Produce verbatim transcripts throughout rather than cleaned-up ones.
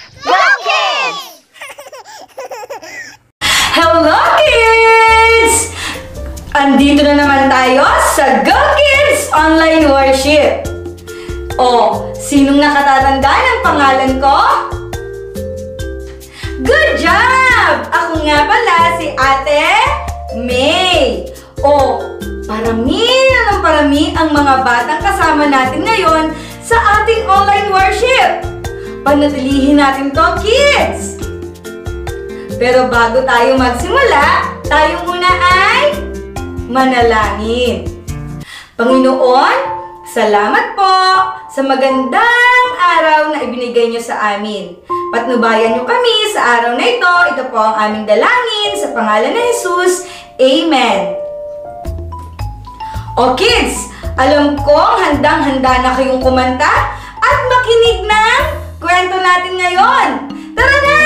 Go Kids! Hello kids! Andito na naman tayo sa Go Kids Online Worship. O, sinong nakatatanda ng pangalan ko? Good job! Ako nga pala si Ate May. O, parami na ng parami ang mga batang kasama natin ngayon sa ating online worship. Panatilihin natin to, kids! Pero bago tayo magsimula, tayo muna ay manalangin. Panginoon, salamat po sa magandang araw na ibinigay niyo sa amin. Patnubayan niyo kami sa araw na ito. Ito po ang aming dalangin sa pangalan ni Jesus. Amen. O kids, alam ko handang-handa na kayong kumanta at makinig ng kwento natin ngayon. Tara na!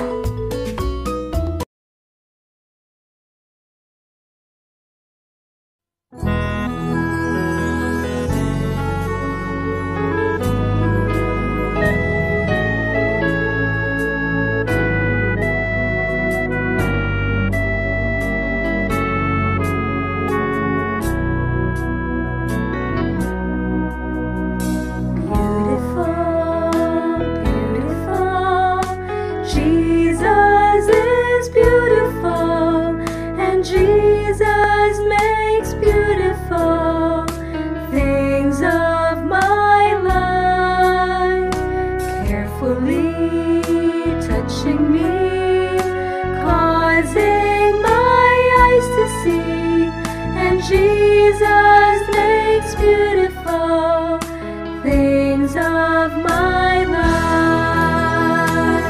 Jesus makes beautiful things of my life.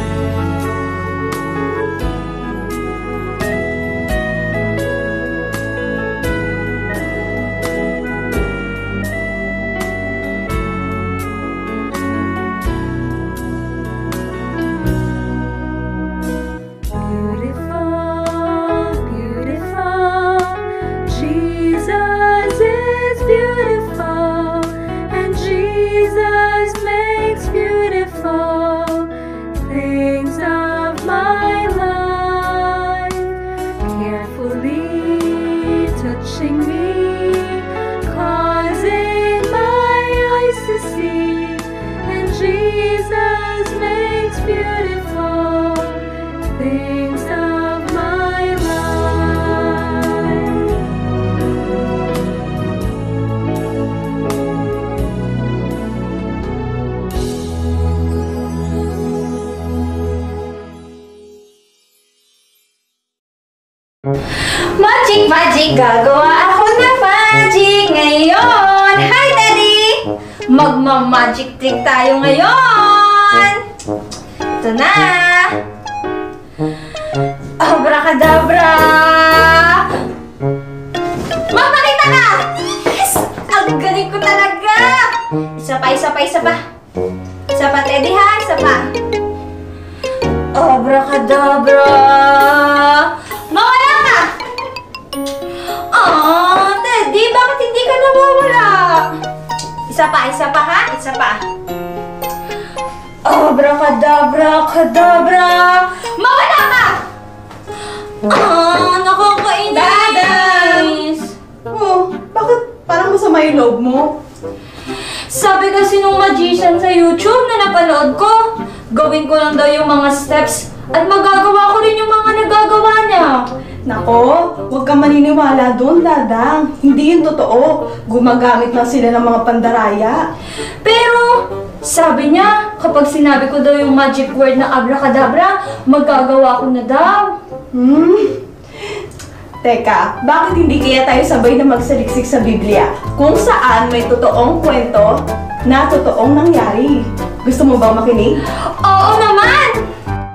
Magic, magic, gagawa ako na magic ngayon! Hi, Daddy! Magma-magic trick tayo ngayon! Ito na! Abracadabra! Magpakita ka! Yes! Ang galing ko talaga! Isa pa, isa pa, isa pa! Isa pa, Teddy, ha? Isa pa! Abracadabra! Mawala ka! Ah, Teddy, bakit hindi ka nawawala? Isa pa, isa pa ha? Isa pa. Abracadabra, kadabra! Mawala ka! Ah, nakakainis! Oh, bakit parang masama yung loob mo? Sabi kasi nung magician sa YouTube na napanood ko, gawin ko lang daw yung mga steps at magagawa ko rin yung mga nagagawa niya. Nako, huwag kang maniniwala doon, Dadang. Hindi yun totoo. Gumagamit lang sila ng mga pandaraya. Pero, sabi niya, kapag sinabi ko daw yung magic word na abracadabra, magagawa ko na daw. Hmm? Teka, bakit hindi kaya tayo sabay na magsaliksik sa Biblia kung saan may totoong kwento na totoong nangyari? Gusto mo bang makinig? Oo naman!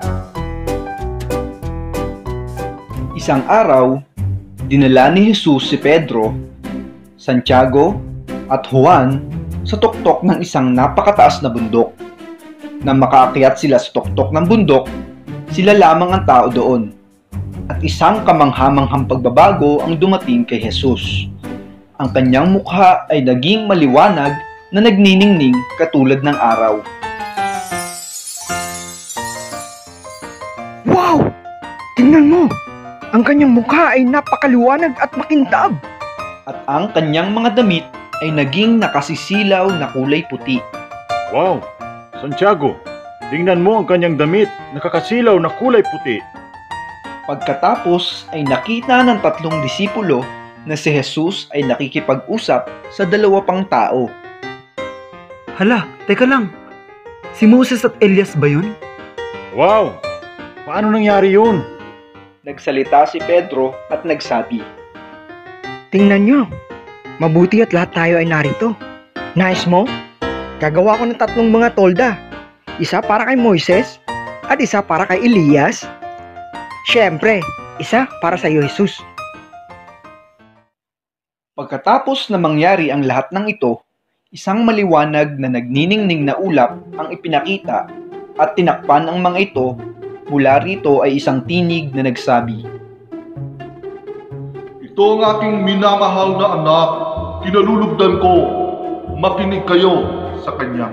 Isang araw, dinala ni Jesus si Pedro, Santiago at Juan sa tuktok ng isang napakataas na bundok. Nang makaakyat sila sa tuktok ng bundok, sila lamang ang tao doon. At isang kamanghamanghang pagbabago ang dumating kay Jesus. Ang kanyang mukha ay naging maliwanag na nagniningning katulad ng araw. Tingnan mo! Ang kanyang mukha ay napakaliwanag at makintab. At ang kanyang mga damit ay naging nakasisilaw na kulay puti. Wow! Santiago, tingnan mo ang kanyang damit, nakakasilaw na kulay puti. Pagkatapos ay nakita ng tatlong disipulo na si Jesus ay nakikipag-usap sa dalawa pang tao. Hala, teka lang. Si Moses at Elias ba yun? Wow! Paano nangyari yun? Nagsalita si Pedro at nagsabi, Tingnan nyo. Mabuti at lahat tayo ay narito. Nais mo? Gagawa ko ng tatlong mga tolda. Isa para kay Moises at isa para kay Elias. Siyempre, isa para sa iyo, Jesus. Pagkatapos na mangyari ang lahat ng ito, isang maliwanag na nagniningning na ulap ang ipinakita at tinakpan ang mga ito. Mula rito ay isang tinig na nagsabi, Ito ang aking minamahal na anak, kinalulugdan ko, makinig kayo sa kanya.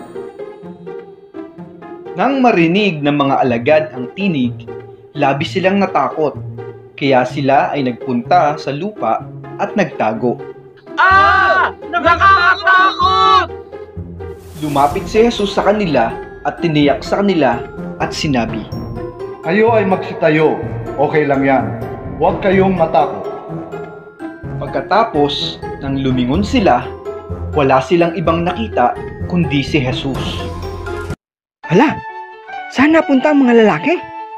Nang marinig ng mga alagad ang tinig, labis silang natakot, kaya sila ay nagpunta sa lupa at nagtago. Ah! Nakakatakot! Lumapit si Jesus sa kanila at tiniyak sa kanila at sinabi, Kayo ay magsitayo, okay lang yan. Huwag kayong matakot. Pagkatapos nang lumingon sila, wala silang ibang nakita kundi si Jesus. Hala, saan napunta ang mga lalaki?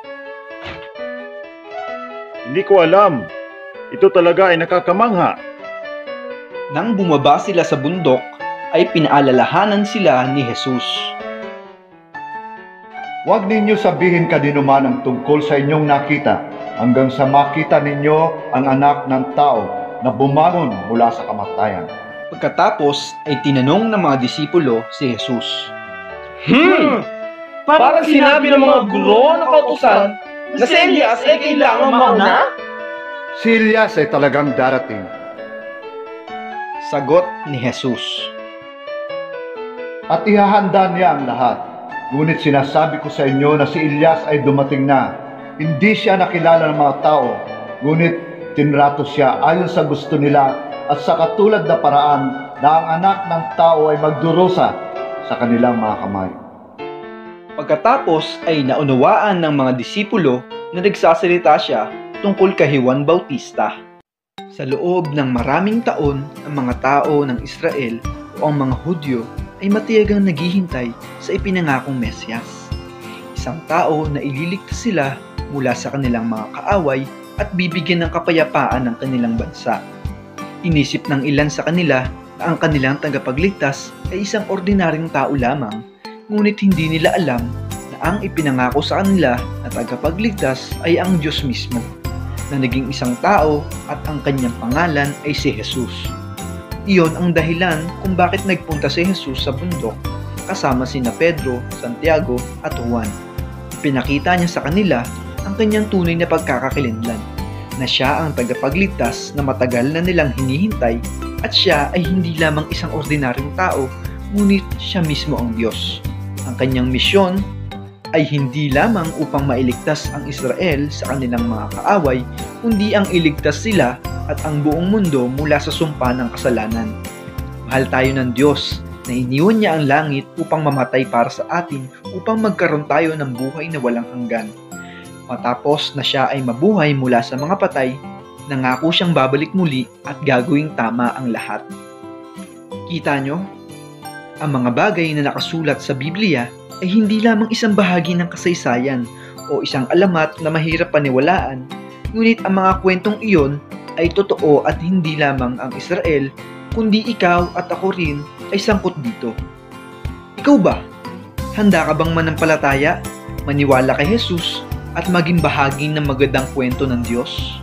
Hindi ko alam. Ito talaga ay nakakamangha. Nang bumaba sila sa bundok, ay pinaalalahanan sila ni Jesus. Huwag ninyo sabihin kanino man ang tungkol sa inyong nakita, hanggang sa makita ninyo ang anak ng tao na bumangon mula sa kamatayan. Pagkatapos ay tinanong ng mga disipulo si Jesus. Hmm! Parang sinabi ng mga guro ng kautusan na si Elias ay kailangan mauna? Si Elias ay talagang darating. Sagot ni Jesus. At ihahanda niya ang lahat. Ngunit sinasabi ko sa inyo na si Elias ay dumating na. Hindi siya nakilala ng mga tao, ngunit tinrato siya ayon sa gusto nila at sa katulad na paraan na ang anak ng tao ay magdurusa sa kanilang mga kamay. Pagkatapos ay naunawaan ng mga disipulo na nagsasalita siya tungkol kay Juan Bautista. Sa loob ng maraming taon, ang mga tao ng Israel o ang mga Hudyo ay matiyagang naghihintay sa ipinangakong Mesyas. Isang tao na ililigtas sila mula sa kanilang mga kaaway at bibigyan ng kapayapaan ng kanilang bansa. Inisip ng ilan sa kanila na ang kanilang tagapagligtas ay isang ordinaryong tao lamang, ngunit hindi nila alam na ang ipinangako sa kanila na tagapagligtas ay ang Diyos mismo, na naging isang tao at ang kanyang pangalan ay si Jesus. Iyon ang dahilan kung bakit nagpunta si Jesus sa bundok kasama sina Pedro, Santiago at Juan. Pinakita niya sa kanila ang kanyang tunay na pagkakakilanlan, na siya ang tagapagligtas na matagal na nilang hinihintay at siya ay hindi lamang isang ordinaryong tao, ngunit siya mismo ang Diyos. Ang kanyang misyon ay hindi lamang upang mailigtas ang Israel sa kanilang mga kaaway, kundi ang iligtas sila at ang buong mundo mula sa sumpa ng kasalanan. Mahal tayo ng Diyos na iniwan niya ang langit upang mamatay para sa atin upang magkaroon tayo ng buhay na walang hanggan. Matapos na siya ay mabuhay mula sa mga patay, nangako siyang babalik muli at gagawing tama ang lahat. Kita nyo? Ang mga bagay na nakasulat sa Biblia ay hindi lamang isang bahagi ng kasaysayan o isang alamat na mahirap paniwalaan, ngunit ang mga kwentong iyon ay totoo at hindi lamang ang Israel, kundi ikaw at ako rin ay sangkot dito. Ikaw ba? Handa ka bang manampalataya, maniwala kay Jesus, at maging bahagi ng magandang kwento ng Diyos?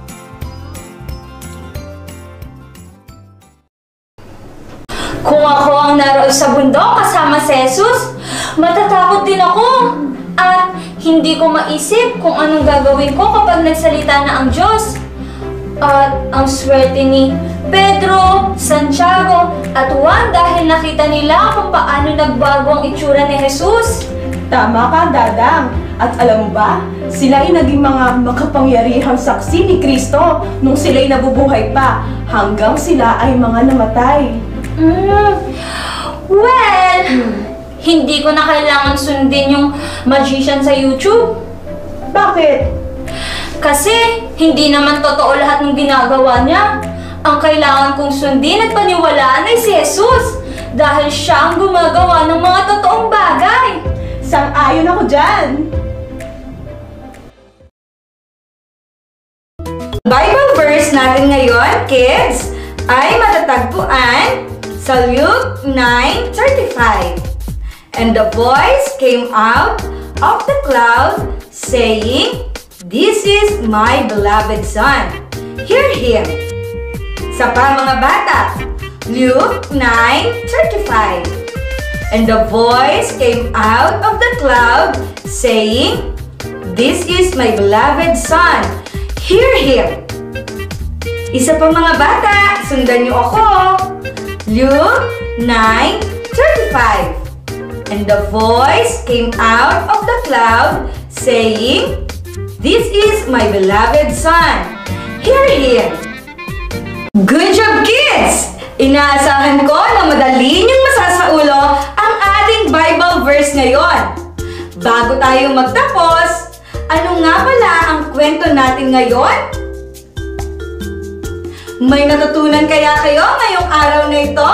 Kung ako ang naroon sa bundok kasama si Jesus, matatakot din ako. At hindi ko maisip kung anong gagawin ko kapag nagsalita na ang Diyos. At ang swerte ni Pedro, Santiago at Juan dahil nakita nila kung paano nagbago ang itsura ni Jesus. Tama ka, Dadang. At alam mo ba, sila ay naging mga makapangyarihang saksi ni Kristo nung sila'y nabubuhay pa hanggang sila ay mga namatay. Mm. Well, hindi ko na kailangan sundin yung magician sa YouTube. Bakit? Kasi hindi naman totoo lahat ng ginagawa niya. Ang kailangan kong sundin at paniwalaan ay si Jesus dahil siya ang gumagawa ng mga totoong bagay. Sang-ayon ako dyan. Bible verse natin ngayon, kids, ay matatagpuan sa Luke nine thirty-five. And the voice came out of the cloud, saying, "This is my beloved Son. Hear him." Sa pa mga bata, Luke nine thirty-five. And the voice came out of the cloud, saying, "This is my beloved Son. Hear him." Isa pa mga bata, sundan niyo ako. Luke nine thirty-five. And the voice came out of the cloud, saying, "This is my beloved Son. Hear him." Good job, kids! Inaasahan ko na madali niyong masasaulo ang ating Bible verse ngayon. Bago tayo magtapos, ano nga pala ang kwento natin ngayon? May natutunan kaya kayo ngayong araw na ito?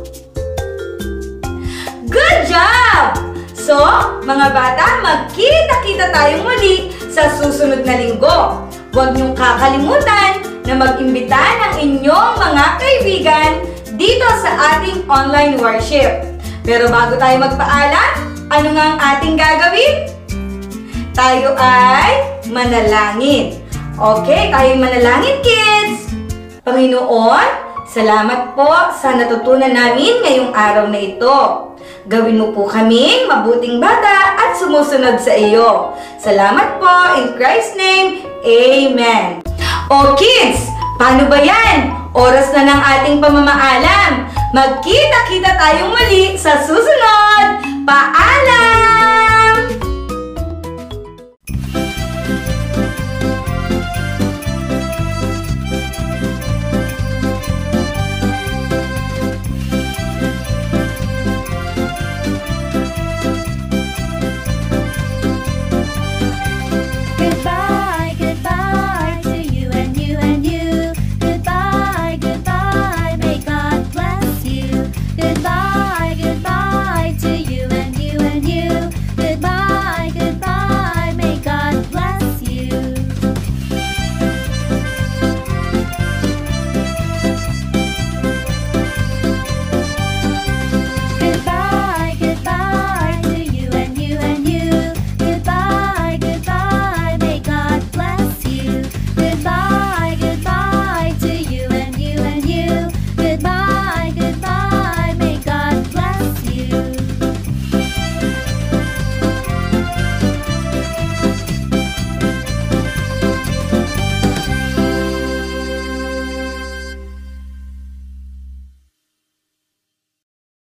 Good job! So, mga bata, magkita-kita tayong muli sa susunod na linggo. Huwag niyong kakalimutan na mag-imbita ng inyong mga kaibigan dito sa ating online worship. Pero bago tayo magpaalam, ano nga ang ating gagawin? Tayo ay manalangin. Okay, tayo manalangin, kids! Panginoon, salamat po sa natutunan namin ngayong araw na ito. Gawin mo po kaming mabuting bata at sumusunod sa iyo. Salamat po, in Christ's name, Amen. O kids, paano ba yan? Oras na ng ating pamamaalam. Magkita-kita tayong muli sa susunod. Paalam!